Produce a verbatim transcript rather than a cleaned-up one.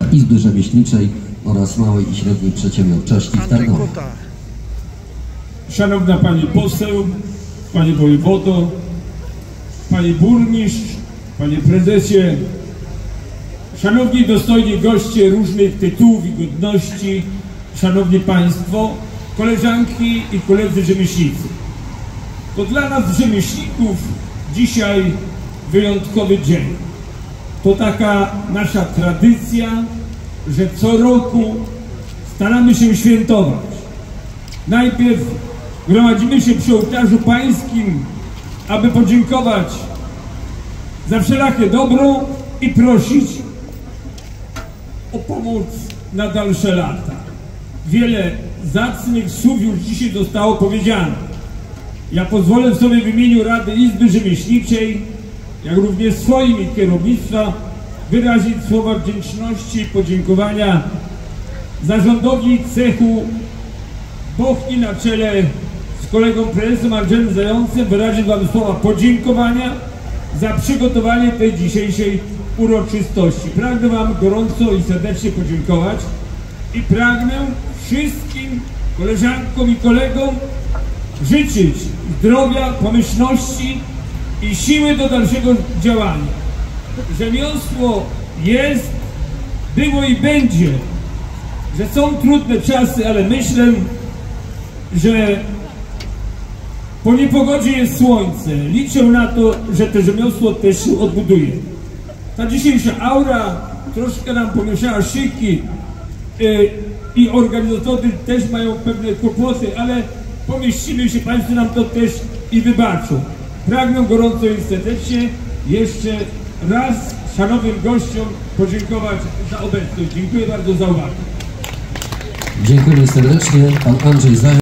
Izby Rzemieślniczej oraz Małej i Średniej Przedsiębiorczości w Tarnowie. Szanowna Pani Poseł, Panie Wojewodo, Panie Burmistrz, Panie Prezesie, Szanowni dostojni goście różnych tytułów i godności, Szanowni Państwo, koleżanki i koledzy rzemieślnicy. To dla nas rzemieślników dzisiaj wyjątkowy dzień. To taka nasza tradycja, że co roku staramy się świętować. Najpierw gromadzimy się przy ołtarzu pańskim, aby podziękować za wszelakie dobro i prosić o pomoc na dalsze lata. Wiele zacnych słów już dzisiaj zostało powiedzianych. Ja pozwolę sobie w imieniu Rady Izby Rzemieślniczej, jak również swoim i kierownictwa, wyrazić słowa wdzięczności i podziękowania zarządowi cechu Bochni na czele z kolegą prezesem Andrzejem Zającem. Wyrazić Wam słowa podziękowania za przygotowanie tej dzisiejszej uroczystości. Pragnę Wam gorąco i serdecznie podziękować i pragnę wszystkim koleżankom i kolegom życzyć zdrowia, pomyślności i siły do dalszego działania. Rzemiosło jest, było i będzie, że są trudne czasy, ale myślę, że po niepogodzie jest słońce. Liczę na to, że to rzemiosło też się odbuduje. Ta dzisiejsza aura troszkę nam pomieszała szyki yy, i organizatorzy też mają pewne kłopoty, ale pomieścimy się, Państwo nam to też i wybaczą. Pragnę gorąco i serdecznie jeszcze raz szanownym gościom podziękować za obecność. Dziękuję bardzo za uwagę. Dziękuję serdecznie. Pan Andrzej Zając.